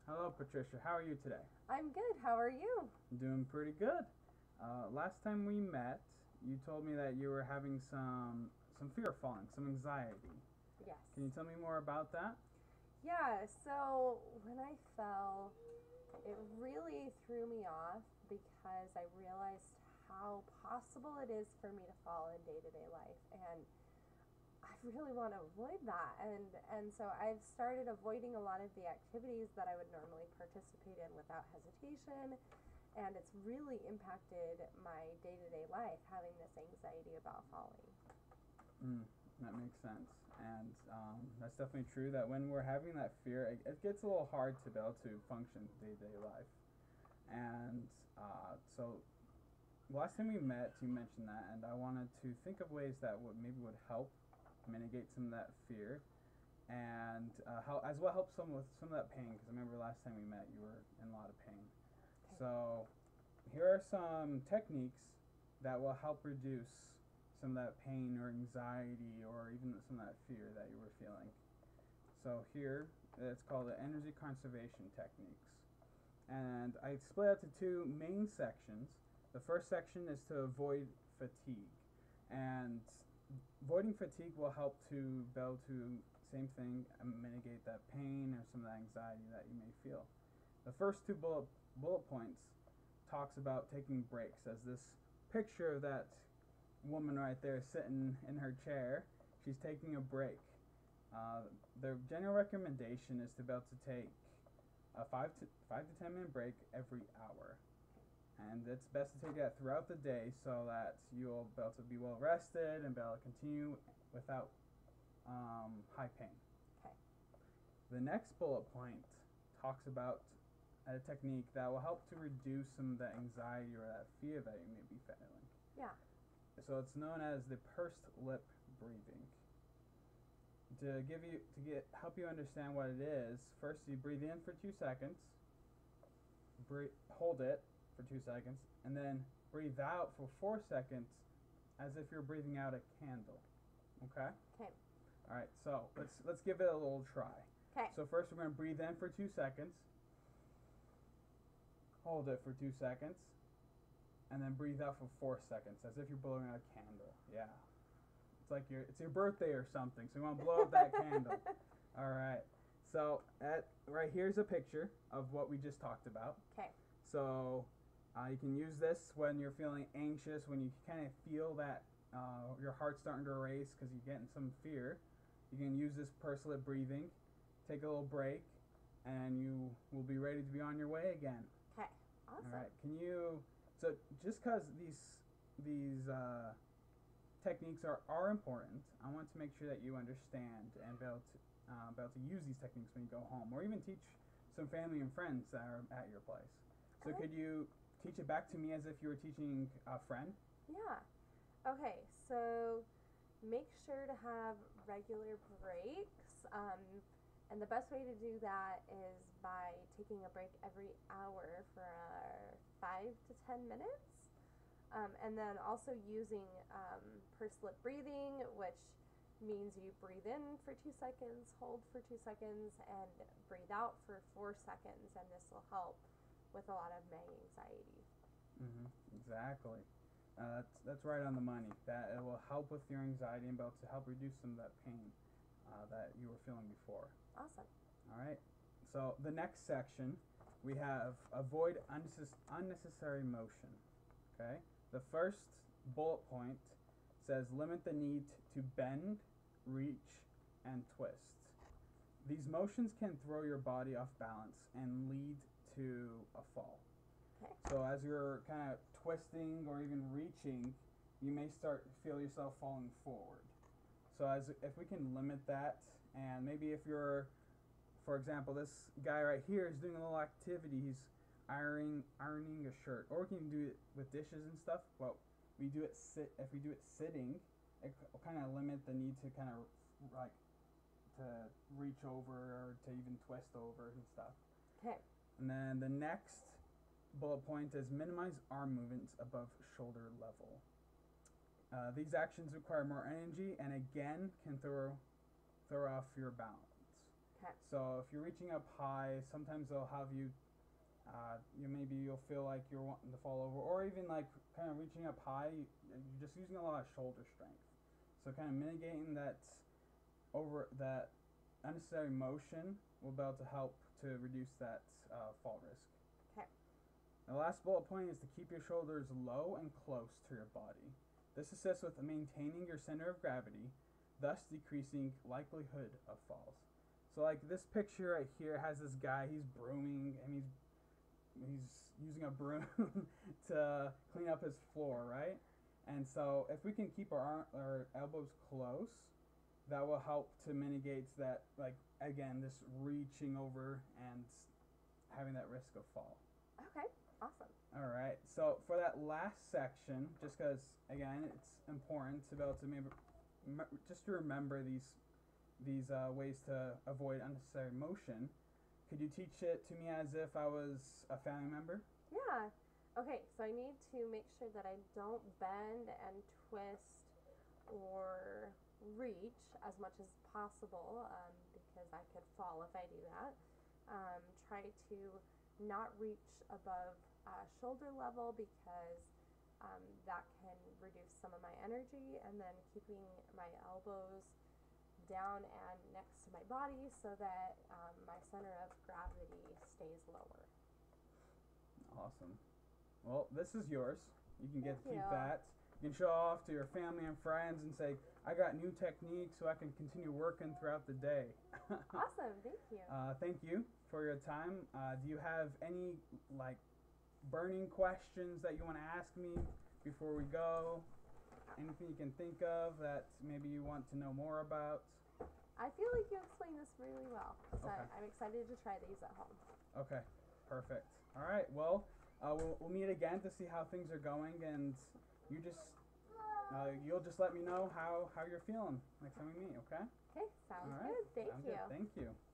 Hello, Patricia. How are you today? I'm good. How are you? Doing pretty good. Last time we met, you told me that you were having some fear of falling, some anxiety. Can you Yes. tell me more about that? Yeah, so when I fell, it really threw me off because I realized how possible it is for me to fall in day-to-day life, and I really want to avoid that. And so I've started avoiding a lot of the activities that I would normally participate in without hesitation, and it's really impacted my day-to-day life having this anxiety about falling. Mm, that makes sense. And that's definitely true that when we're having that fear, it gets a little hard to be able to function day to day life. And so last time we met, you mentioned that, and I wanted to think of ways that would help mitigate some of that fear and how as well help some with some of that pain because I remember last time we met you were in a lot of pain. Okay. So here are some techniques that will help reduce some of that pain or anxiety or even some of that fear that you were feeling. So here it's called the energy conservation techniques. And I split out to two main sections. The first section is to avoid fatigue. And avoiding fatigue will help to be able to, same thing, mitigate that pain or some of the anxiety that you may feel. The first two bullet points talks about taking breaks, as this picture of that woman right there sitting in her chair, she's taking a break. The general recommendation is to be able to take a 5 to 10 minute break every hour, and it's best to take that throughout the day so that you'll be able to be well rested and be able to continue without high pain. Okay. The next bullet point talks about a technique that will help to reduce some of the anxiety or that fear that you may be feeling. Yeah. So it's known as the pursed lip breathing. To help you understand what it is, first you breathe in for 2 seconds, hold it for 2 seconds, and then breathe out for 4 seconds, as if you're breathing out a candle. Okay. Okay. All right. So let's give it a little try. Okay. So first we're going to breathe in for 2 seconds, hold it for 2 seconds, and then breathe out for 4 seconds, as if you're blowing out a candle. Yeah. It's your birthday or something, so you want to blow out that candle. All right. So right here's a picture of what we just talked about. Okay. So you can use this when you're feeling anxious, when you kind of feel that your heart's starting to race because you're getting some fear. You can use this pursed lip breathing, take a little break, and you will be ready to be on your way again. Okay. All Awesome. right. So just because these techniques are important, I want to make sure that you understand and be able to use these techniques when you go home, or even teach some family and friends that are at your place. So Okay. could you teach it back to me as if you were teaching a friend? Yeah. Okay. So make sure to have regular breaks. And the best way to do that is by taking a break every hour for 5 to 10 minutes. And then also using pursed lip breathing, which means you breathe in for 2 seconds, hold for 2 seconds, and breathe out for 4 seconds. And this will help with a lot of my anxiety. Mm-hmm. Exactly. That's right on the money. That it will help with your anxiety and be able to help reduce some of that pain that you were feeling before. Awesome. All right. So the next section, we have avoid unnecessary motion. Okay. The first bullet point says limit the need to bend, reach, and twist. These motions can throw your body off balance and lead to a fall. Okay. So as you're kind of twisting or even reaching, you may start feel yourself falling forward. So as if we can limit that, and maybe if you're, for example, this guy right here is doing a little activity. He's ironing a shirt, or we can do it with dishes and stuff. But we do it if we do it sitting, it will kind of limit the need to kind of like to reach over or to even twist over and stuff. Okay. And then the next bullet point is minimize arm movements above shoulder level. These actions require more energy and again can throw off your balance. Okay. So if you're reaching up high, sometimes they'll have you, maybe you'll feel like you're wanting to fall over, or even like kind of reaching up high, you're just using a lot of shoulder strength. So kind of mitigating that unnecessary motion will be able to help to reduce that fall risk. Okay. The last bullet point is to keep your shoulders low and close to your body. This assists with maintaining your center of gravity, thus decreasing likelihood of falls. So like this picture right here has this guy, he's brooming and he's using a broom to clean up his floor, right? And so if we can keep our elbows close, that will help to mitigate that, like again, this reaching over and having that risk of fall. Okay. Awesome. All right. So for that last section, just because again, it's important to be able to maybe just to remember these ways to avoid unnecessary motion. Could you teach it to me as if I was a family member? Yeah. Okay, so I need to make sure that I don't bend and twist or reach as much as possible, because I could fall if I do that. Try to not reach above shoulder level, because that can reduce some of my energy, and then keeping my elbows down and next to my body so that my center of gravity stays lower. Awesome. Well, this is yours. You can get to Thank keep you. that. You can show off to your family and friends and say, I got new techniques so I can continue working throughout the day. Awesome. Thank you. Thank you for your time. Do you have any like burning questions that you want to ask me before we go? Anything you can think of that maybe you want to know more about? I feel like you explained this really well, so Okay. I'm excited to try these at home. Okay, perfect. All right, well, we'll meet again to see how things are going, and you'll just let me know how you're feeling next time we meet, okay? Okay, sounds All right. good. Thank Sounds you. good. Thank you.